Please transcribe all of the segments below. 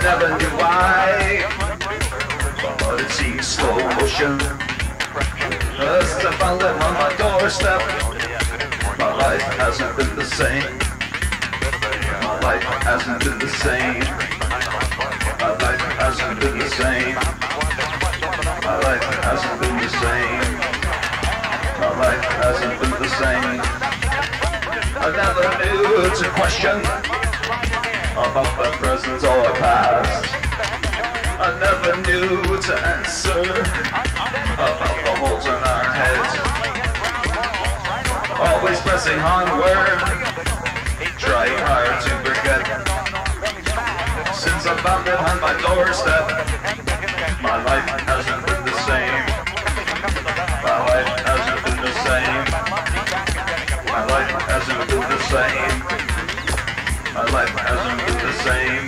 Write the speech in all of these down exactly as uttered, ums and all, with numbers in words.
never knew why, but it seems slow motion. First I found them on my doorstep. My life hasn't been the same. My life hasn't been the same. My life hasn't been the same. My life hasn't been the same. My life hasn't been the same. I never knew to question about the present or past. I never knew to answer about the holes in our heads. Always pressing onward, trying hard to forget. Since I found it on my doorstep, my life hasn't been the same. My life hasn't been the same. My life hasn't been the same. My life hasn't been the same.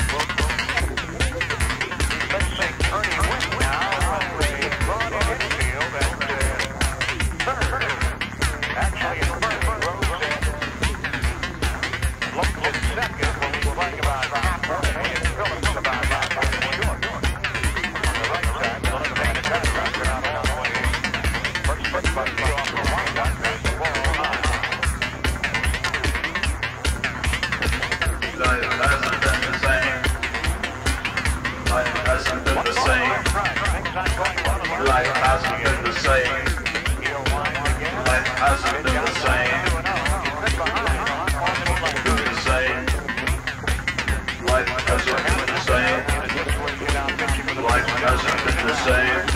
Life hasn't been the same. Life hasn't been the same. Been the same. Life hasn't been the same. Life hasn't been the same.